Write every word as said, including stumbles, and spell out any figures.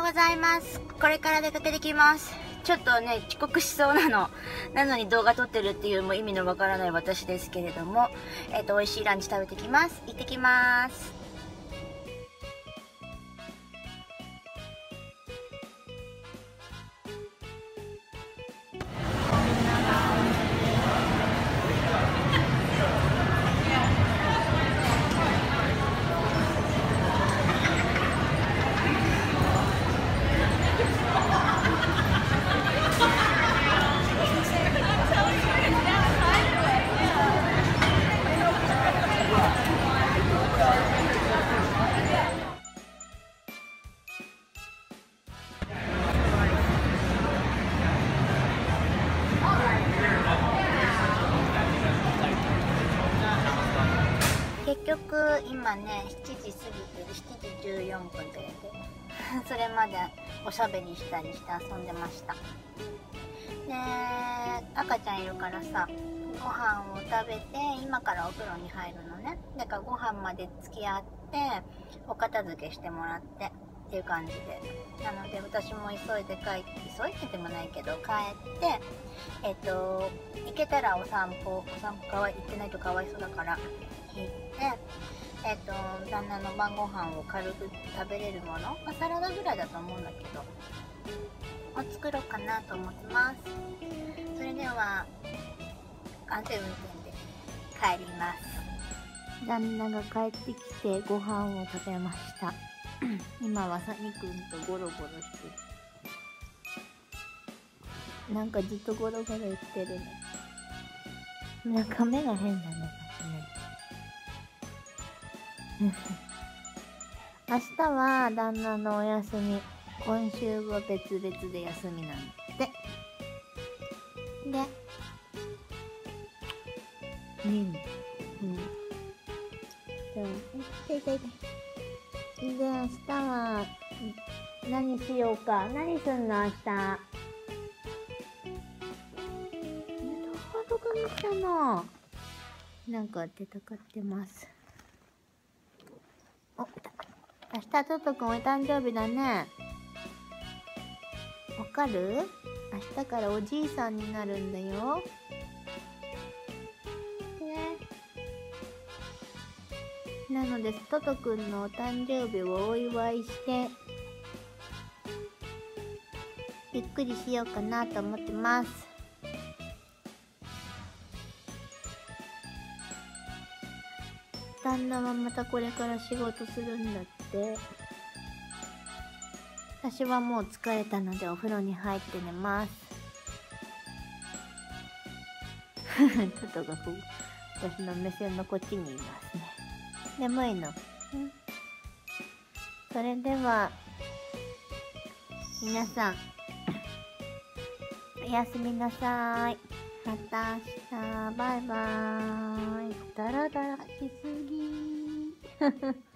ございます。これから出かけてきます。ちょっとね、遅刻しそうなの。なのに動画撮ってるっていうもう意味のわからない私ですけれども、えっと、美味しいランチ食べてきます。行ってきます。結局今ねしちじ過ぎてる。しちじじゅうよんぷんというでそれまでおしゃべりしたりして遊んでました。で赤ちゃんいるからさ、ご飯を食べて今からお風呂に入るのね。だからご飯まで付き合ってお片付けしてもらってっていう感じで、なので私も急いで帰って急いででもないけど帰ってえっと行けたらお散歩お散歩かわい行ってないとかわいそうだから行って、えっと旦那の晩ご飯を軽く食べれるもの、まあ、サラダぐらいだと思うんだけどを作ろうかなと思ってます。それでは安全運転で帰ります。旦那が帰ってきてご飯を食べました。今はサニくんとゴロゴロしてる。なんかずっとゴロゴロ言ってるね。なんか目が変だね。明日は旦那のお休み。今週は別々で休みなんて。で、うん。うん。そう。痛い痛い痛い。で、明日は何しようか。何すんの明日。動画とか見たの。なんか戦ってます。お、明日トトくんお誕生日だね。わかる？明日からおじいさんになるんだよ。ね。なのでトトくんのお誕生日をお祝いしてゆっくりしようかなと思ってます。旦那はまたこれから仕事するんだって。私はもう疲れたのでお風呂に入って寝ます。トトがこう私の目線のこっちにいますね。眠いの？ん？それでは皆さんおやすみなさい。また明日。バイバーイ。ダラダラしすぎ。